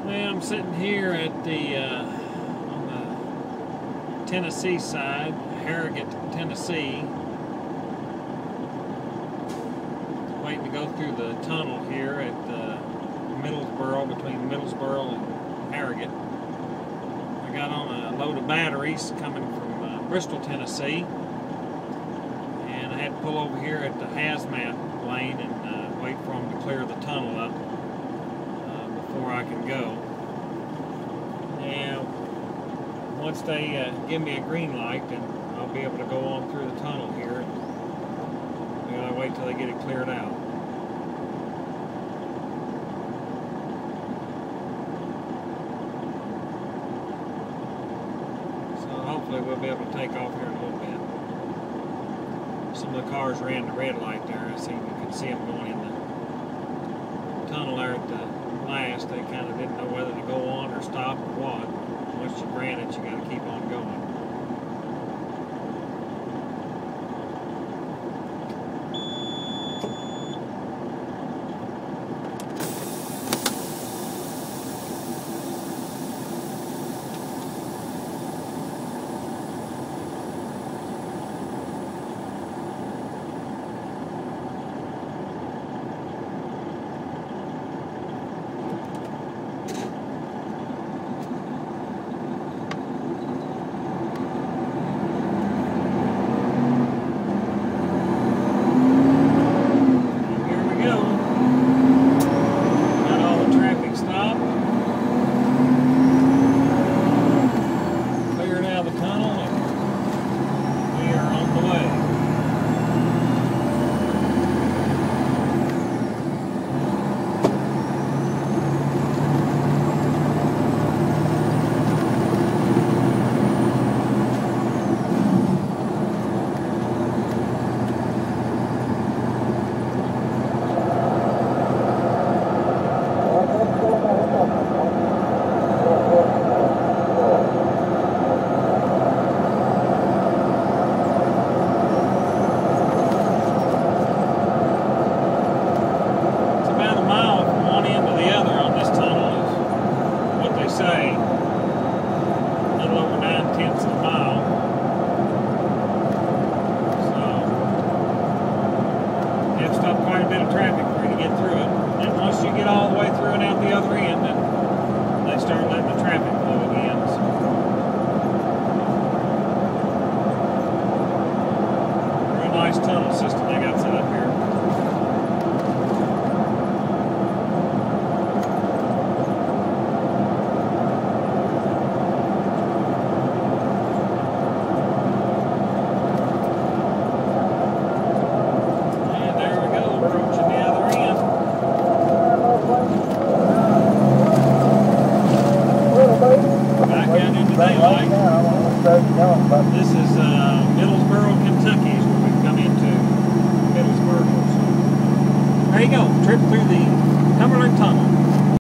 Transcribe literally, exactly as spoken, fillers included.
Well, I'm sitting here at the uh, on the Tennessee side, Harrogate, Tennessee, waiting to go through the tunnel here at uh, Middlesbrough, between Middlesbrough and Harrogate. I got on a load of batteries coming from uh, Bristol, Tennessee, and I had to pull over here at the Hazmat lane and uh, wait for them to clear the tunnel up before I can go. Now, once they uh, give me a green light, then I'll be able to go on through the tunnel here. And I gotta wait till they get it cleared out. So hopefully we'll be able to take off here in a little bit. Some of the cars ran the red light there. I see you can see them going in the tunnel there at the last. They kind of didn't know whether to go on or stop or what. Once you ran it, you got to keep on going. Say, a little over nine tenths of a mile. So, you have to stop quite a bit of traffic for you to get through it. And once you get all the way through and out the other end, then they start letting the traffic flow again. So, real nice tunnel system they got set up here. This is uh, Middlesbrough, Kentucky is where we've come into. Middlesbrough. So, there you go, trip through the Cumberland Tunnel.